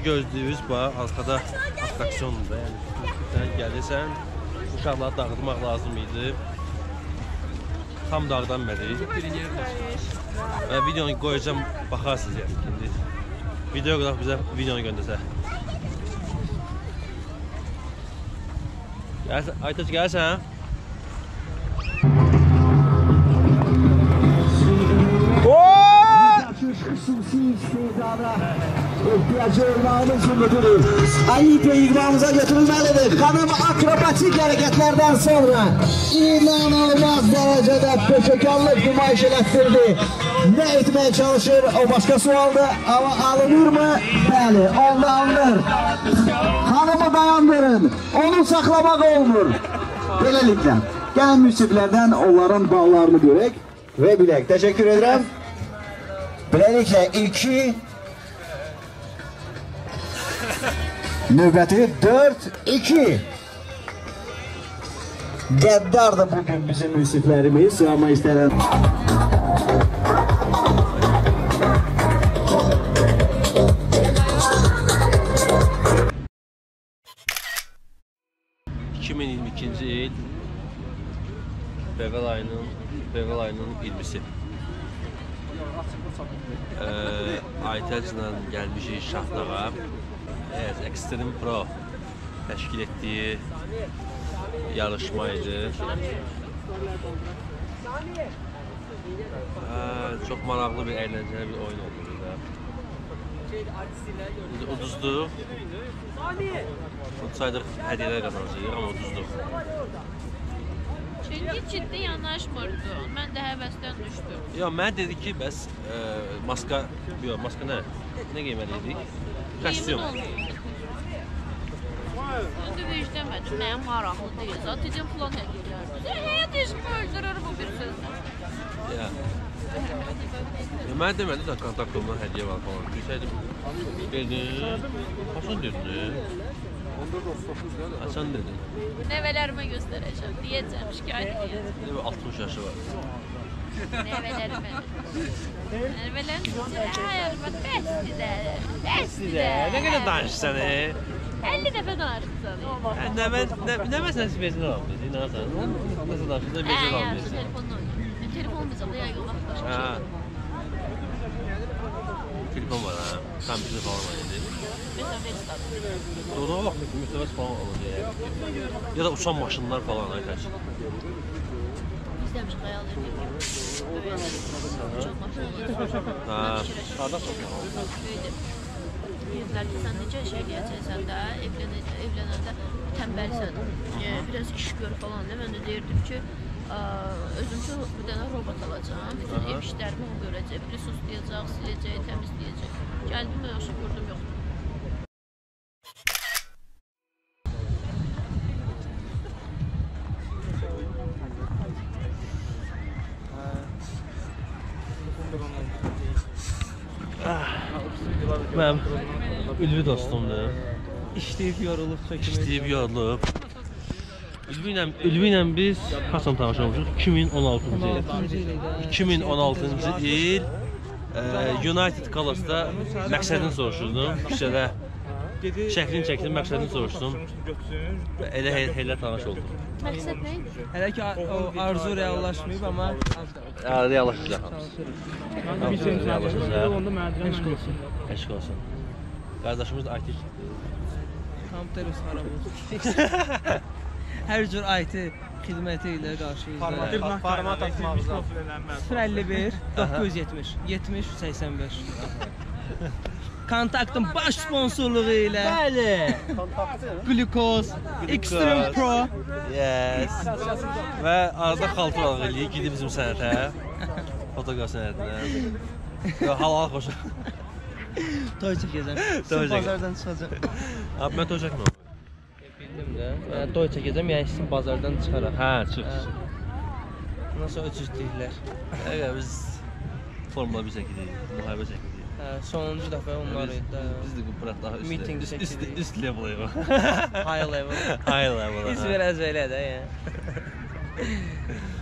gözlüyüz, bax, arkada atraksiyondur. Yəni, sən gəlirsən, uşaqları dağıtmaq lazım idi. Tam dağıdanmədik. Videonu qoyacağım, baxarsınız yəni indi. Video qıraq bizə videonu göndərsə. Aytaç gəlsən? Xüsusi istedada ehtiyacı olmağımız müdürü Ayıp ve İqbamıza götürülmelidir. Xanım akrobatik hareketlerden sonra inanılmaz derecede peşekarlık nümayiş ettirdi. Ne etmeye çalışır o başka sualdı ama alınır mı? Bəli, onda alınır. Hanımı dayandırın, onu saklamak olmur. Böylelikle gelen müsiflerden onların bağlarını görək ve bilək. Teşekkür ederim. Böylelikle 2 növbəti 4-2 qəddardır bugün bizim müsiflərimiz ama istenen 2022-ci il Fevral ayının 20'si. Aytəclə gəlmişik Şahdağa. Extreme Pro təşkil etdiyi yarışma idi. Çox maraqlı bir, əyləncəli bir oyun oldu burada. Uduzduq. Udsaydıq hədiyyələr qazanacağıq, amma uduzduq. Çünki ciddi yanaşmırdı. Mən də həvəsdən düşdüm. Ya, mən dedi ki, bəs maska nə? Nə giyməliydik? Kostyum. Öndə vicdəmədim, mənim maraqlı deyil. Zaten plan həqiqlərdir. Həyat eşimi öldürür bu bir sözlə. Ya. Mən demədim də kontaktomdan hədiyyə var falan. Bilsəydim, dedin. Hasan dedin. Hasan dedin. Nəvələrimə göstərəcəm, deyəcəm, şikayət edəcəm. 60 yaşı var. Nəvələrimə. Nəvələrim hayalımın bəsdir. Nə qədər danışsan, 50 dəfə danışsan. Nəvə sən bezin almışsın, inanırsan. Nasıl danışsan, bezin almışsın. Telefon bizə də yayıq başqa şey. Telefon var, ha? Kompüter falan var idi. Doğruğa bax, müstəvəz falan olacaq. Ya da uçan maşınlar falan, aytək. İzləmiş, xəyal edirəm. Uçan maşın deyirlər ki, sən necə şey eləyəcəksən də, evlənəndə təmbəlsən, biraz iş gör falan. Mən də deyirdim ki, özüm üçün bir dənə robot alacağım, bütün ev işlərimi o görəcək, biri suslayacaq, siləcək, təmizləyəcək. Gəldim, yaxşı gördüm, yoxdur. Mənim ülvi dostumdur. İşləyib yorulub, çəkilib. İşləyib yorulub. Ülvi ilə biz haçan tanış olmuşuq? 2016-cı il. 2016-cı il United Colos'da məqsədini soruşdum. Küçədə şəklini çəkdim, məqsədini soruşdum. Elə tanış oldum. Məqsəd nə idi? Hələ ki o arzu reallaşmayıb, amma reallaşacaq. eşq olsun. Eşq olsun. Qardaşımız IT çıxdı. Kompüter xarab olsun. Hər cür IT xidməti ilə qarşıyızda. Format atmamızdan. 051 970 70 85. Kontaktın baş sponsorluğu ilə. Bəli. Glukoz, Extreme Pro. Yes. Və arada xaltıralıq eləyik, gidib bizim sənətə. Fotoqraf sənətinə. Halal xoşa. Toy çəkəcəm. Toy çəkəcəm. Bazardan çıxacaq. Abi, mən toy çəkməm. Bildim də. Toy çəkəcəm, yəni sizin bazardan çıxaraq. Hə, çıx. Ondan sonra öcüzdüklər. Biz Formula 1 çəkirik, müharibə çəkirik. Sonuncu dəfə onlar idi. Biz də bıraq daha üst level-ı. High level. High level. Biz biraz belə də, yəni.